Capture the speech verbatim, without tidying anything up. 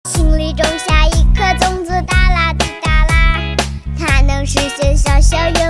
心里种下一颗种子，哒啦滴哒啦，它能实现小小愿